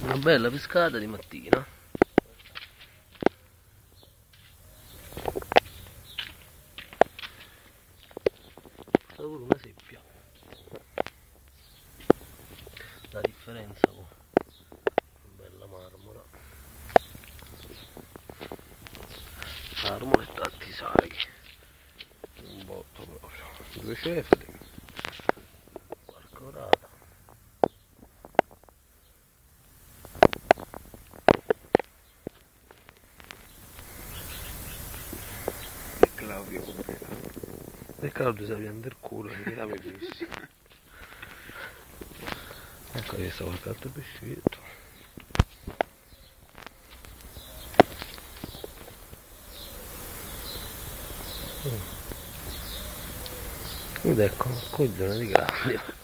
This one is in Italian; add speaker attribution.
Speaker 1: Una bella pescata di mattina. Questa pure una seppia. La differenza con una bella marmora. Marmora e tanti saghi. Un botto proprio. Due cefali. Qualche orata.
Speaker 2: Claudio comprerà.
Speaker 1: E Claudio si pianta il culo, mi dà i pesci. Ecco che sta qualche altro pescetto. Ed ecco, un coglione di grande.